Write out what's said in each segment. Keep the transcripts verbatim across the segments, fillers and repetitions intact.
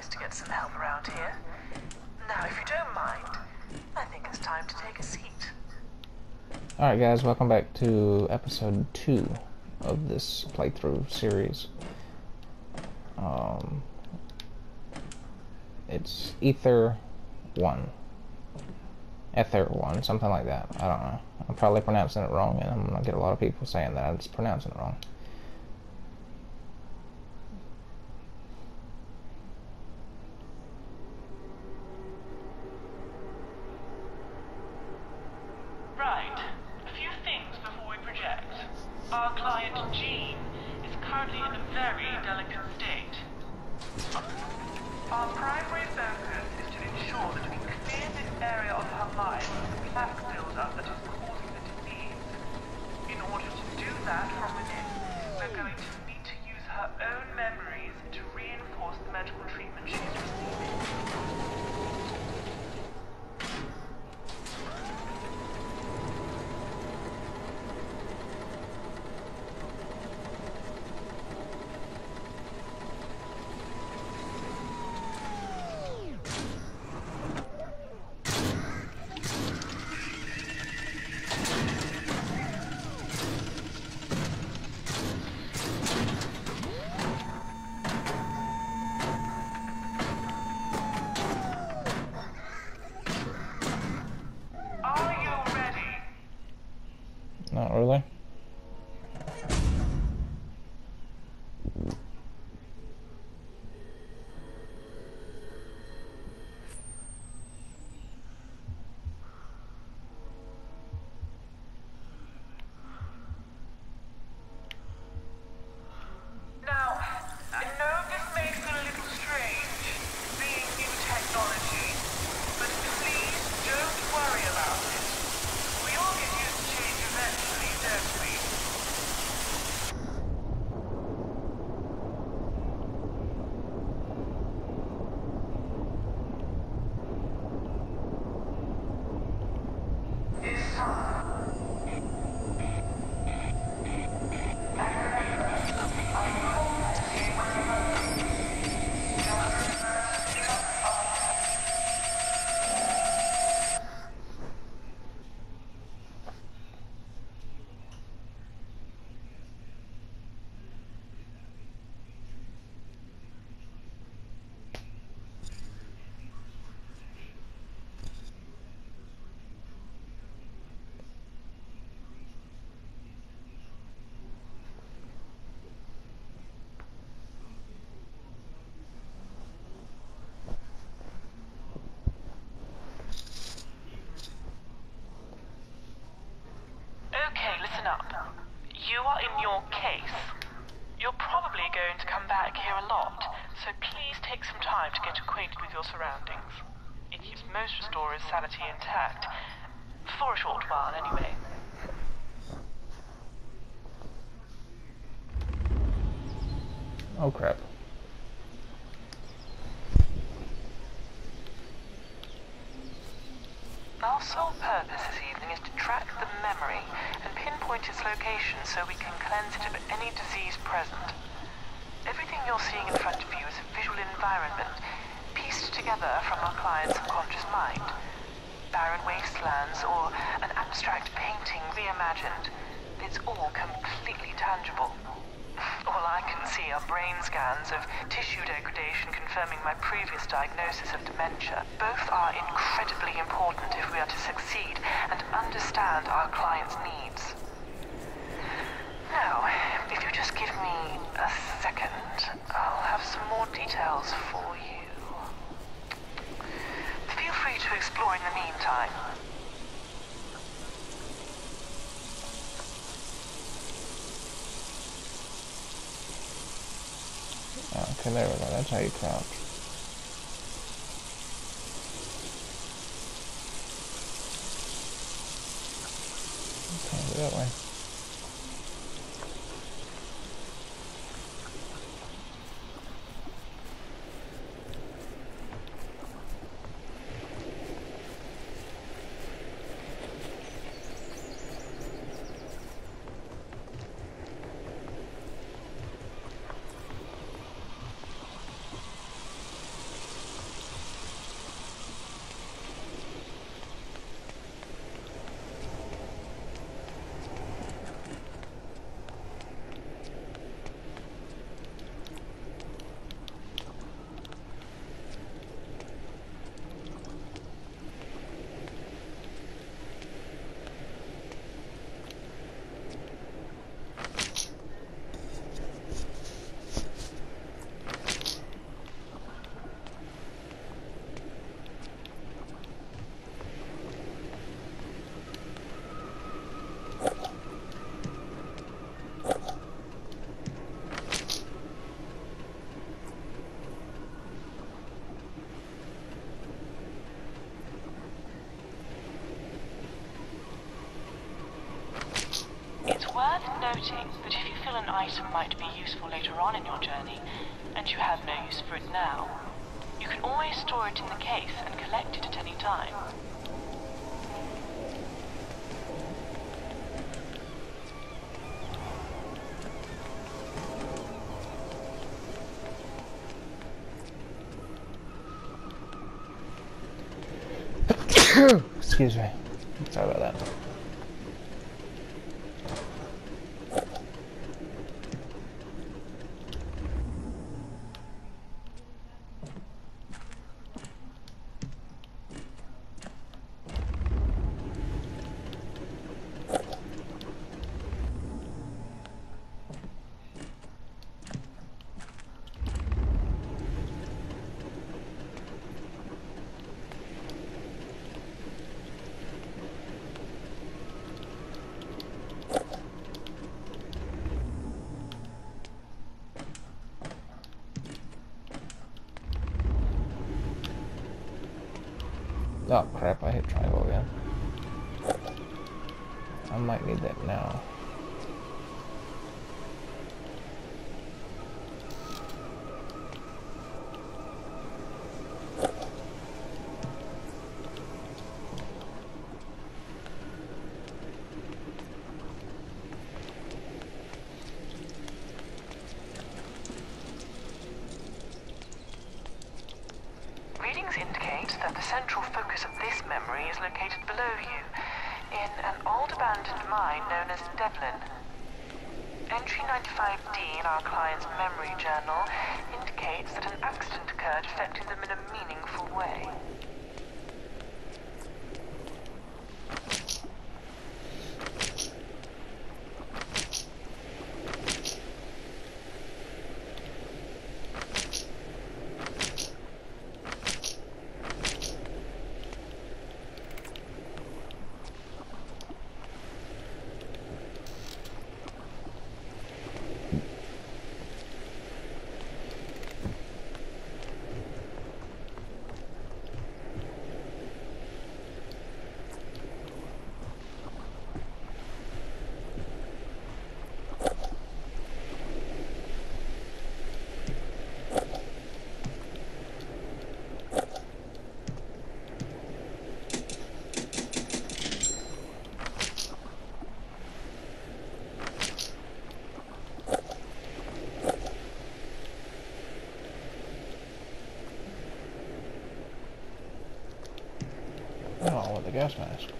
to get some help around here. Now, if you don't mind, I think it's time to take a seat. Alright guys, welcome back to episode two of this playthrough series. Um, it's Ether one. Ether one, something like that. I don't know. I'm probably pronouncing it wrong, and I'm going to get a lot of people saying that I'm just pronouncing it wrong. Our client, Jean, is currently in a very delicate state. Our primary focus is to ensure that we clear this area of her mind of the plaque buildup that is causing the disease. In order to do that from within, we're going to need to use her own memories to reinforce the medical treatment she's receiving. Not really. Now, I know this may feel a little strange, being new technology, but please don't worry about it. We all get used to change eventually, don't we? It's time. Okay, listen up. You are in your case. You're probably going to come back here a lot, so please take some time to get acquainted with your surroundings. It keeps most restorers' sanity intact. For a short while, anyway. Oh crap. Our sole purpose this evening is to track the memory and pinpoint its location so we can cleanse it of any disease present. Everything you're seeing in front of you is a visual environment pieced together from our client's subconscious mind. Barren wastelands or an abstract painting reimagined. It's all completely tangible. All I can see are brain scans of tissue degradation confirming my previous diagnosis of dementia. Both are incredibly important if we are to succeed and understand our client's needs. Now, if you just give me a second, I'll have some more details for you. Feel free to explore in the meantime. Okay, there we go. That's how you crouch. Okay, that way. noting that if you feel an item might be useful later on in your journey, and you have no use for it now, you can always store it in the case and collect it at any time. Excuse me. Sorry about that. Oh crap, I hit triangle again. I might need that now. Readings indicate that the central focus of this memory is located below you, in an old abandoned mine known as Devlin. Entry ninety-five D in our client's memory journal indicates that an accident occurred affecting them in a meaningful way. Oh, with the gas mask.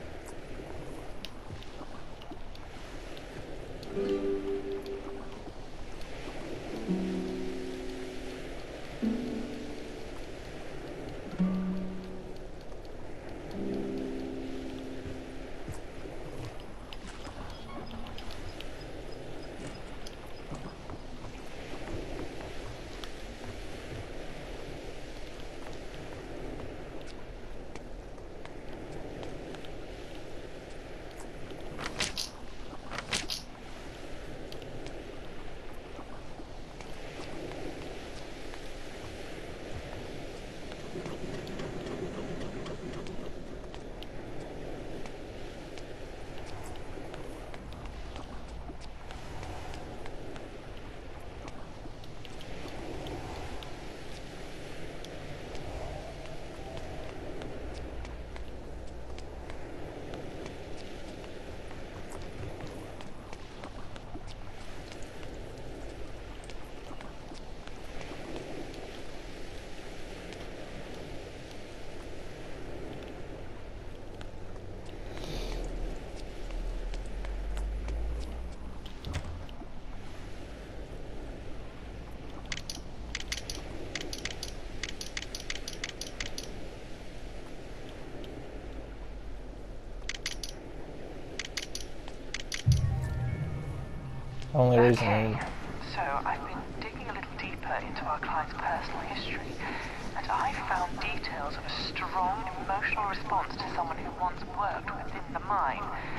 Only reason Okay, I... so I've been digging a little deeper into our client's personal history, and I found details of a strong emotional response to someone who once worked within the mine.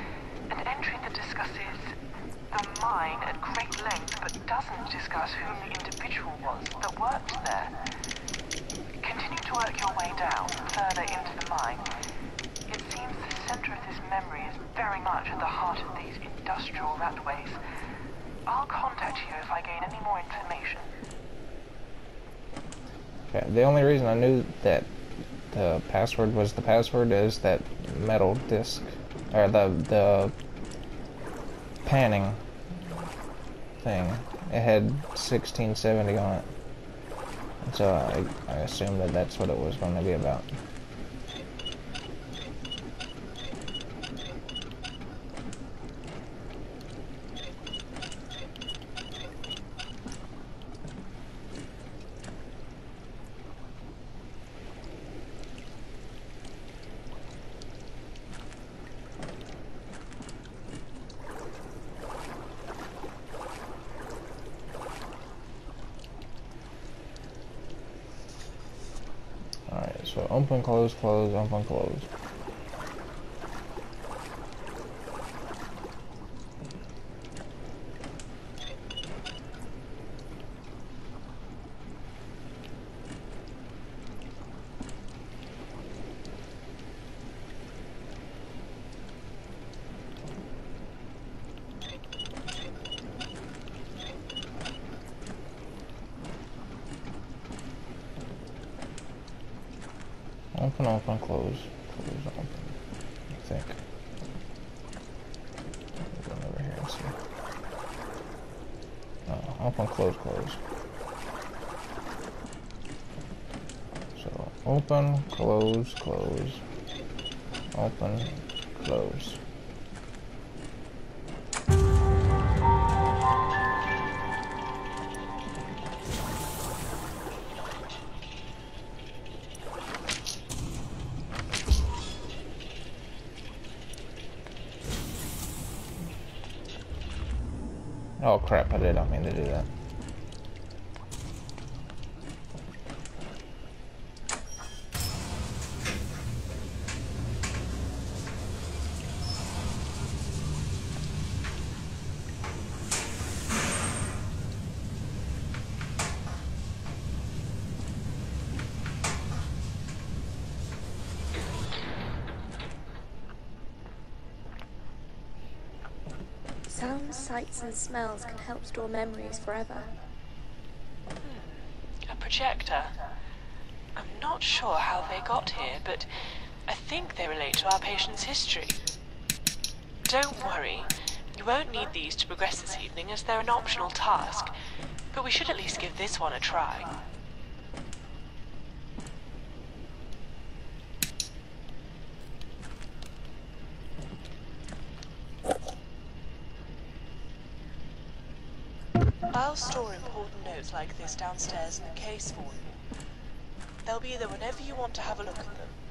An entry that discusses the mine at great length, but doesn't discuss who the individual was that worked there. Continue to work your way down, further into the mine. It seems the center of this memory is very much at the heart of these industrial ratways. I'll contact you if I gain any more information. Okay, the only reason I knew that the password was the password is that metal disc, or the the panning thing. It had sixteen seventy on it, and so I I assumed that that's what it was going to be about. Alright, so open, close, close, open, close. Open, open, close, close, open. I think. Go over here and see. Oh, open, close, close. So open, close, close. Open, close. Oh crap, I did not mean to do that. Sounds, sights and smells can help store memories forever. Hmm. A projector. I'm not sure how they got here, but I think they relate to our patient's history. Don't worry. You won't need these to progress this evening as they're an optional task, but we should at least give this one a try. I'll store important notes like this downstairs in the case for you. They'll be there whenever you want to have a look at them.